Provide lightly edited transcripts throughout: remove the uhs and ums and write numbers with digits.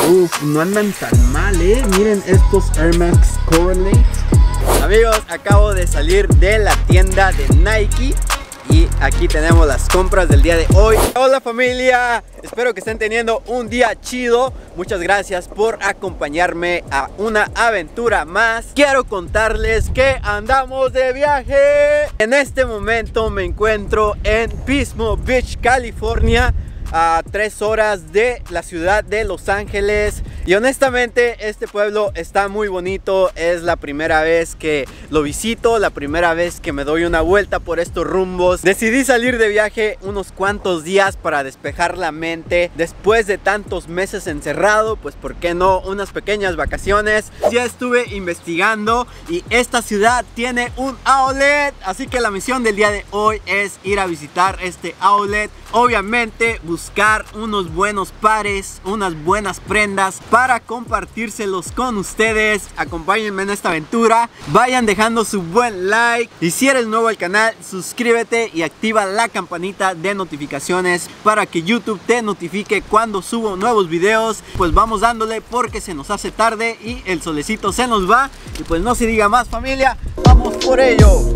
Uf, no andan tan mal, miren estos Air Max Correlate. Amigos, acabo de salir de la tienda de Nike y aquí tenemos las compras del día de hoy. Hola familia, espero que estén teniendo un día chido. Muchas gracias por acompañarme a una aventura más. Quiero contarles que andamos de viaje. En este momento me encuentro en Pismo Beach, California, a 3 horas de la ciudad de Los Ángeles. Y honestamente este pueblo está muy bonito. Es la primera vez que lo visito, la primera vez que me doy una vuelta por estos rumbos. Decidí salir de viaje unos cuantos días para despejar la mente después de tantos meses encerrado. Pues por qué no, unas pequeñas vacaciones. Ya estuve investigando y esta ciudad tiene un outlet, así que la misión del día de hoy es ir a visitar este outlet. Obviamente buscar unos buenos pares, unas buenas prendas para compartírselos con ustedes. Acompáñenme en esta aventura. Vayan dejando su buen like. Y si eres nuevo al canal, suscríbete y activa la campanita de notificaciones para que YouTube te notifique cuando subo nuevos videos. Pues vamos dándole porque se nos hace tarde y el solecito se nos va. Y pues no se diga más familia, vamos por ello.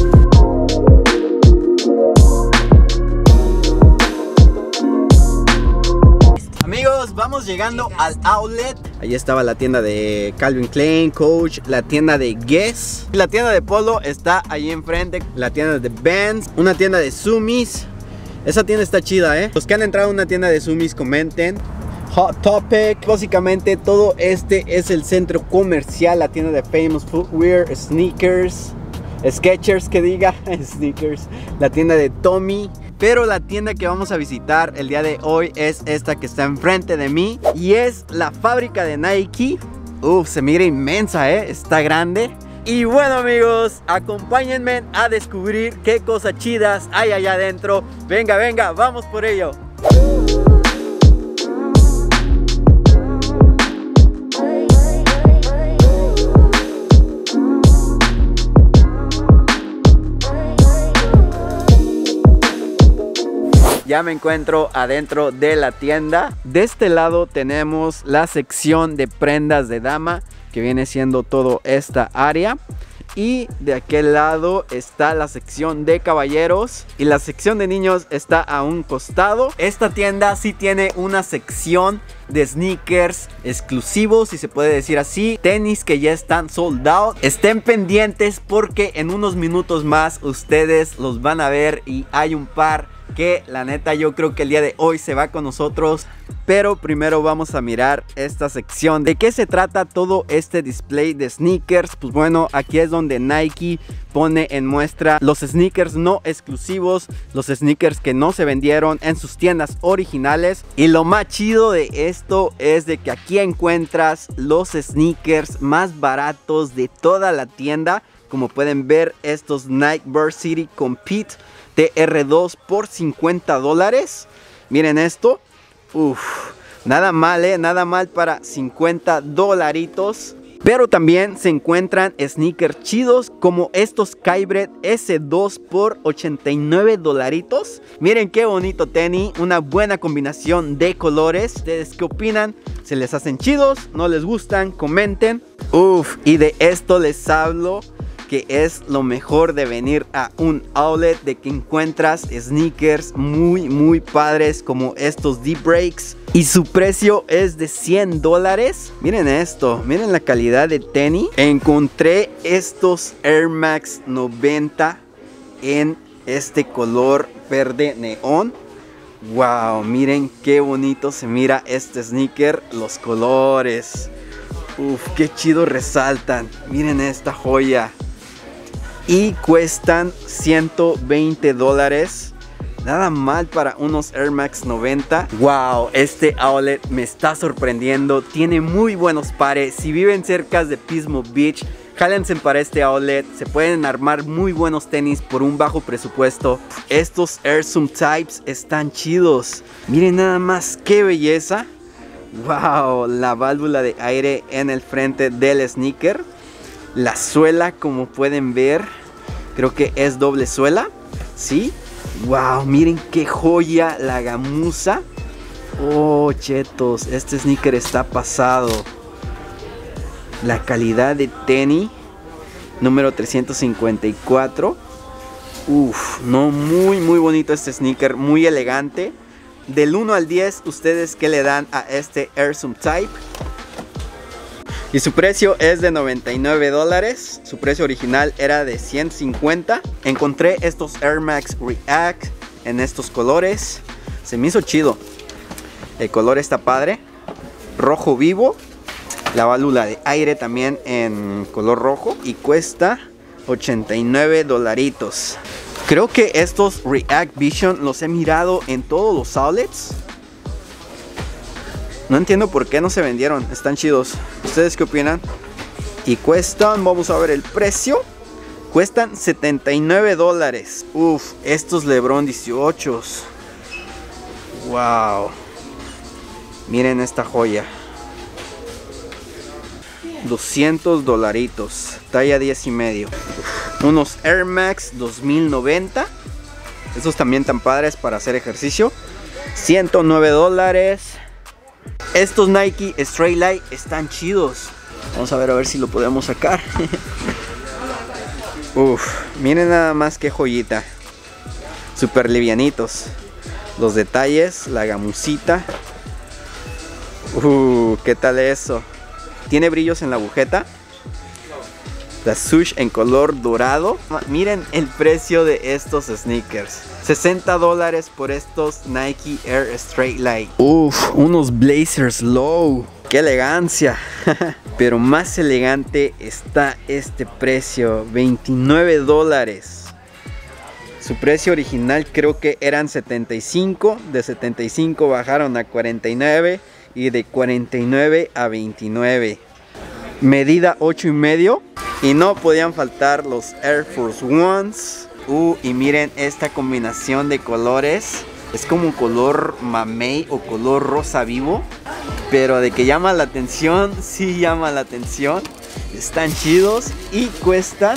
Amigos, vamos llegando al outlet. Ahí estaba la tienda de Calvin Klein, Coach, la tienda de Guess. La tienda de Polo está ahí enfrente. La tienda de Vans, una tienda de Zumiez. Esa tienda está chida, Los que han entrado a una tienda de Zumiez comenten. Hot Topic. Básicamente todo este es el centro comercial. La tienda de Famous Footwear, Sneakers, Skechers, que diga, Sneakers. La tienda de Tommy. Pero la tienda que vamos a visitar el día de hoy es esta que está enfrente de mí. Y es la fábrica de Nike. Uf, se mira inmensa, está grande. Y bueno amigos, acompáñenme a descubrir qué cosas chidas hay allá adentro. Venga, venga, vamos por ello. Ya me encuentro adentro de la tienda. De este lado tenemos la sección de prendas de dama, que viene siendo toda esta área. Y de aquel lado está la sección de caballeros. Y la sección de niños está a un costado. Esta tienda sí tiene una sección de sneakers exclusivos, si se puede decir así. Tenis que ya están sold out. Estén pendientes porque en unos minutos más ustedes los van a ver. Y hay un par que la neta yo creo que el día de hoy se va con nosotros. Pero primero vamos a mirar esta sección. ¿De qué se trata todo este display de sneakers? Pues bueno, aquí es donde Nike pone en muestra los sneakers no exclusivos, los sneakers que no se vendieron en sus tiendas originales. Y lo más chido de esto es de que aquí encuentras los sneakers más baratos de toda la tienda. Como pueden ver, estos Nike Varsity Compete TR2 por $50. Miren esto. Uf, nada mal, nada mal para $50. Pero también se encuentran sneakers chidos como estos Kyrie S2 por $89. Miren qué bonito tenis, una buena combinación de colores. ¿Ustedes qué opinan? ¿Se les hacen chidos? ¿No les gustan? Comenten. Uf, y de esto les hablo, que es lo mejor de venir a un outlet, de que encuentras sneakers muy padres como estos Deep Breaks. Y su precio es de $100. Miren esto, miren la calidad de tenis. Encontré estos Air Max 90 en este color verde neón. Wow, miren qué bonito se mira este sneaker. Los colores, uf, qué chido resaltan. Miren esta joya. Y cuestan $120. Nada mal para unos Air Max 90. Wow, este outlet me está sorprendiendo. Tiene muy buenos pares. Si viven cerca de Pismo Beach, jálense para este outlet. Se pueden armar muy buenos tenis por un bajo presupuesto. Estos Air Zoom Types están chidos. Miren nada más qué belleza. Wow, la válvula de aire en el frente del sneaker. La suela, como pueden ver, creo que es doble suela. ¿Sí? Wow, miren qué joya la gamuza. Oh, chetos, este sneaker está pasado. La calidad de tenis número 354. Uf, no, muy bonito este sneaker, muy elegante. Del 1 al 10, ¿ustedes qué le dan a este Air Zoom Type? Y su precio es de $99. Su precio original era de 150. Encontré estos Air Max React en estos colores. Se me hizo chido. El color está padre. Rojo vivo. La válvula de aire también en color rojo. Y cuesta $89. Creo que estos React Vision los he mirado en todos los outlets. No entiendo por qué no se vendieron. Están chidos. ¿Ustedes qué opinan? Y cuestan, vamos a ver el precio. Cuestan $79. Uf, estos LeBron 18. Wow. Miren esta joya. $200. Talla 10 y medio. Unos Air Max 2090. Estos también tan padres para hacer ejercicio. $109. Estos Nike Straight Light están chidos. Vamos a ver si lo podemos sacar. Uf, miren nada más que joyita. Súper livianitos. Los detalles, la gamusita. ¿Qué tal eso? Tiene brillos en la agujeta. La swoosh en color dorado. Miren el precio de estos sneakers. $60 por estos Nike Air Straight Light. Uf, unos Blazers Low. ¡Qué elegancia! Pero más elegante está este precio. $29. Su precio original creo que eran 75. De 75 bajaron a 49. Y de 49 a 29. Medida 8 y medio. Y no podían faltar los Air Force Ones. Y miren esta combinación de colores. Es como un color mamey o color rosa vivo. Pero de que llama la atención, sí llama la atención. Están chidos y cuestan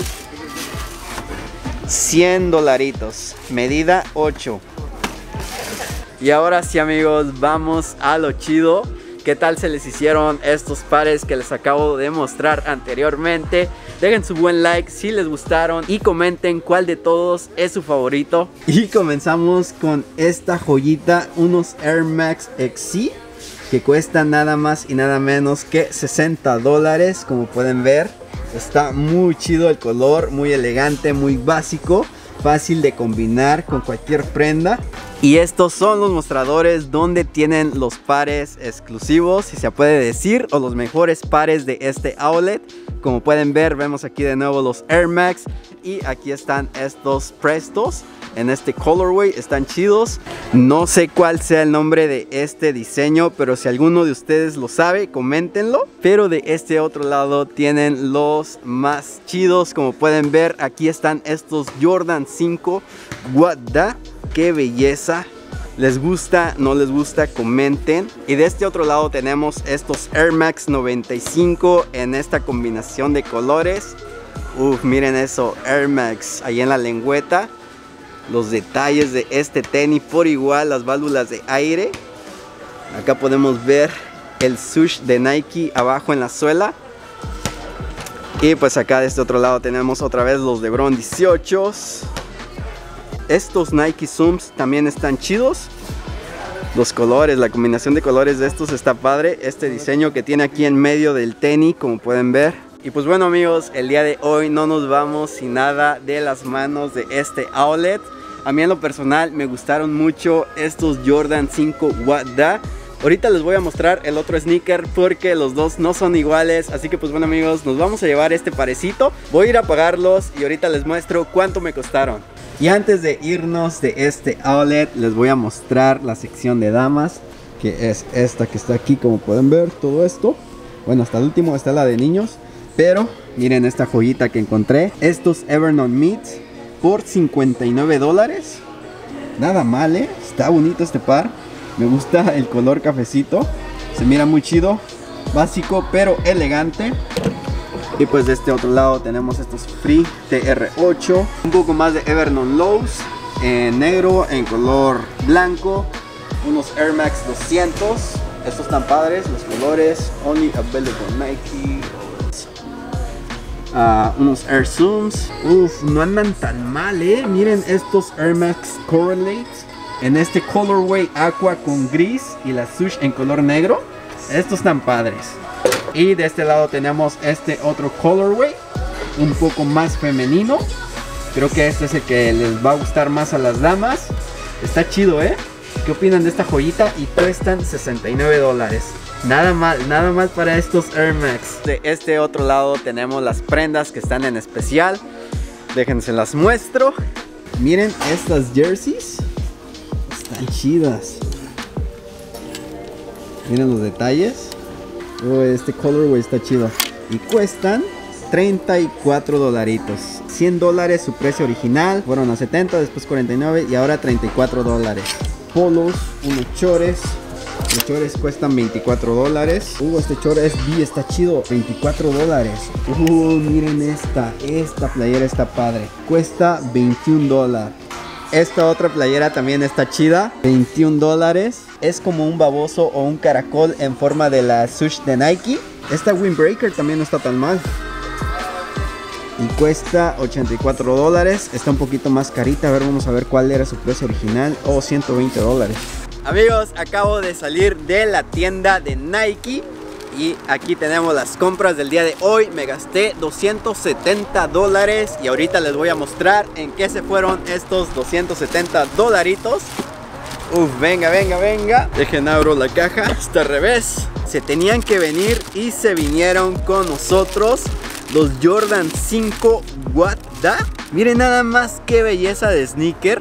$100. Medida 8. Y ahora sí, amigos, vamos a lo chido. ¿Qué tal se les hicieron estos pares que les acabo de mostrar anteriormente? Dejen su buen like si les gustaron y comenten cuál de todos es su favorito. Y comenzamos con esta joyita, unos Air Max XC, que cuestan nada más y nada menos que $60. Como pueden ver, está muy chido el color, muy elegante, muy básico, fácil de combinar con cualquier prenda. Y estos son los mostradores donde tienen los pares exclusivos, si se puede decir, o los mejores pares de este outlet. Como pueden ver, vemos aquí de nuevo los Air Max. Y aquí están estos Prestos en este colorway, están chidos. No sé cuál sea el nombre de este diseño, pero si alguno de ustedes lo sabe, coméntenlo. Pero de este otro lado tienen los más chidos. Como pueden ver, aquí están estos Jordan 5. What the... ¡Qué belleza! ¿Les gusta? ¿No les gusta? Comenten. Y de este otro lado tenemos estos Air Max 95 en esta combinación de colores. Uf, miren eso, Air Max ahí en la lengüeta. Los detalles de este tenis por igual, las válvulas de aire. Acá podemos ver el swoosh de Nike abajo en la suela. Y pues acá de este otro lado tenemos otra vez los LeBron 18. Estos Nike Zooms también están chidos. Los colores, la combinación de colores de estos está padre. Este diseño que tiene aquí en medio del tenis, como pueden ver. Y pues bueno, amigos, el día de hoy no nos vamos sin nada de las manos de este outlet. A mí en lo personal me gustaron mucho estos Jordan 5 What the. Ahorita les voy a mostrar el otro sneaker porque los dos no son iguales. Así que pues bueno, amigos, nos vamos a llevar este parecito. Voy a ir a pagarlos y ahorita les muestro cuánto me costaron. Y antes de irnos de este outlet, les voy a mostrar la sección de damas, que es esta que está aquí, como pueden ver, todo esto. Bueno, hasta el último está la de niños, pero miren esta joyita que encontré. Estos Evernon Mids por $59. Nada mal, está bonito este par. Me gusta el color cafecito, se mira muy chido, básico pero elegante. Y pues de este otro lado tenemos estos Free TR8. Un poco más de Evernon Lows en negro, en color blanco. unos Air Max 200. Estos están padres, los colores. Only available Nike. Unos Air Zooms. Uf, no andan tan mal, Miren estos Air Max Correlate en este colorway aqua con gris y la Swoosh en color negro. Estos están padres. Y de este lado tenemos este otro colorway, un poco más femenino. Creo que este es el que les va a gustar más a las damas. Está chido, ¿Qué opinan de esta joyita? Y cuestan $69. Nada mal para estos Air Max. De este otro lado tenemos las prendas que están en especial. Déjense las muestro. Miren estas jerseys. Están chidas. Miren los detalles. Este colorway está chido. Y cuestan $34. $100 su precio original. Fueron a 70, después 49 y ahora $34. Polos, unos chores. Los chores cuestan $24. Este chore SB está chido, $24. Miren esta playera está padre. Cuesta $21. Esta otra playera también está chida, $21. Es como un baboso o un caracol en forma de la Swoosh de Nike. Esta Windbreaker también no está tan mal. Y cuesta $84. Está un poquito más carita. A ver, vamos a ver cuál era su precio original. $120. Amigos, acabo de salir de la tienda de Nike. Y aquí tenemos las compras del día de hoy. Me gasté $270. Y ahorita les voy a mostrar en qué se fueron estos $270. Venga. Dejen abro la caja. Está al revés. Se tenían que venir y se vinieron con nosotros los Jordan 5 What Da. Miren nada más qué belleza de sneaker.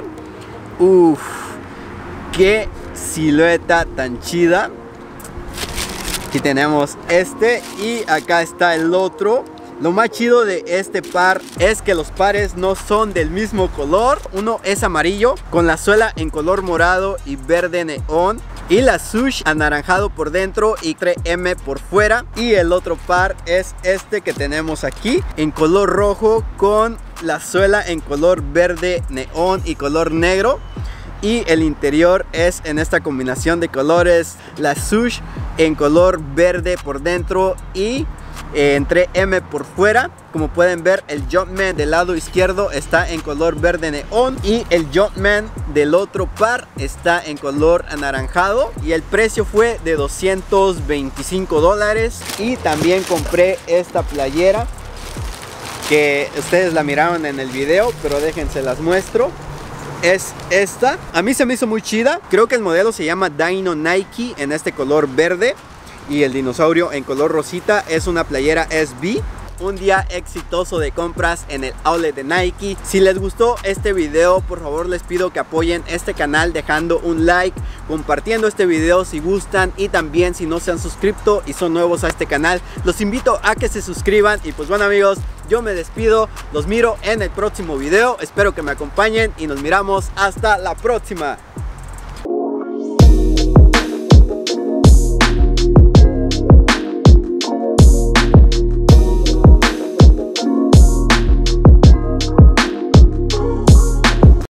Qué silueta tan chida. Aquí tenemos este y acá está el otro. Lo más chido de este par es que los pares no son del mismo color. Uno es amarillo con la suela en color morado y verde neón, y la Swoosh anaranjado por dentro y 3M por fuera. Y el otro par es este que tenemos aquí en color rojo con la suela en color verde neón y color negro. Y el interior es en esta combinación de colores, la Swoosh en color verde por dentro y en 3M por fuera. Como pueden ver, el Jumpman del lado izquierdo está en color verde neón y el Jumpman del otro par está en color anaranjado. Y el precio fue de $225. Y también compré esta playera que ustedes la miraron en el video, pero déjense las muestro. Es esta. A mí se me hizo muy chida. Creo que el modelo se llama Dino Nike en este color verde y el dinosaurio en color rosita. Es una playera SB. Un día exitoso de compras en el outlet de Nike. Si les gustó este video, por favor les pido que apoyen este canal dejando un like, compartiendo este video si gustan, y también si no se han suscrito y son nuevos a este canal, los invito a que se suscriban. Y pues bueno amigos, yo me despido, los miro en el próximo video. Espero que me acompañen y nos miramos hasta la próxima.